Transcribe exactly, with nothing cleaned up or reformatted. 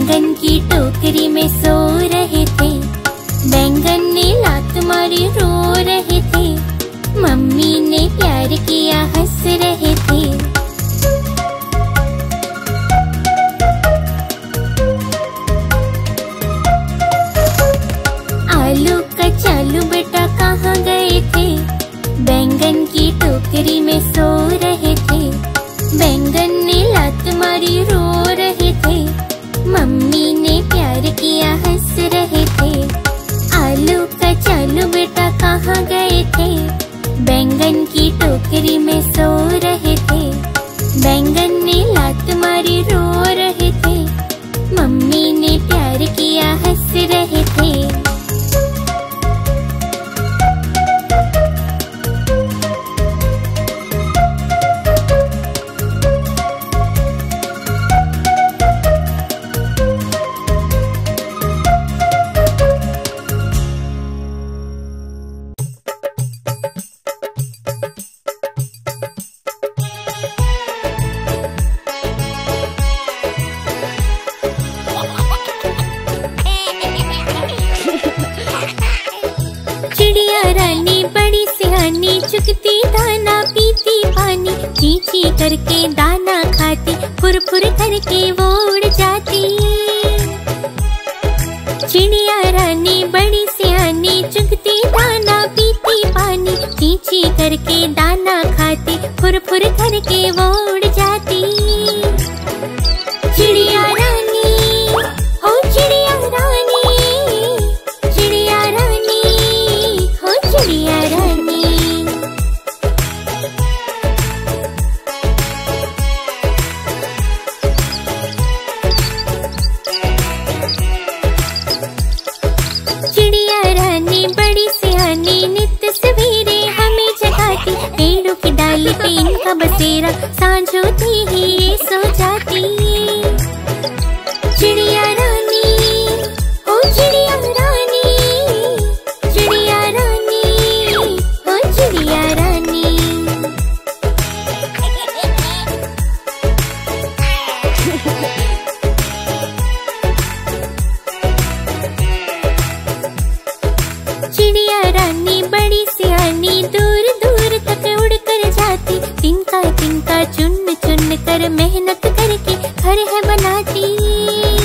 बैंगन की टोकरी में सो रहे थे, बैंगन ने लात मारी रो रहे थे, मम्मी ने प्यार किया हंस रहे थे। आलू कचालू बेटा कहाँ गए थे, बैंगन की टोकरी में सो रहे थे, बैंगन ने लात मारी रो रहे थे, मम्मी ने प्यार किया हंस रहे थे। आलू कचालू बेटा कहाँ गए थे, बैंगन की टोकरी में सो रहे थे, बैंगन ने लात मारी रो रहे थे, मम्मी ने प्यार किया हंस रहे थे। चिड़िया रानी बड़ी सियानी, चुगती दाना पीती पानी, ची ची करके दाना खाती, फुर फुर करके वो उड़ जाती। चिड़िया रानी बड़ी सियानी, चुगती दाना पीती पानी, ची ची करके दाना खाती, फुर फुर करके वो उड़ जाती। चिड़िया रानी हो चिड़िया रानी, चिड़िया रानी हो चिड़िया रानी। चिड़िया रानी बड़ी सियानी, नित सवेरे हमें जगाती, पेड़ों की डाली पे इनका बसेरा, सांझ होती ही ये सो जाती। चिड़िया रानी ओ चिड़िया रानी, चिड़िया रानी ओ चिड़िया रानी। चिड़िया रानी बड़ी सियानी, दूर दूर तक उड़ कर जाती, तिनका तिनका चुन चुन कर मेहनत करके घर है बनाती।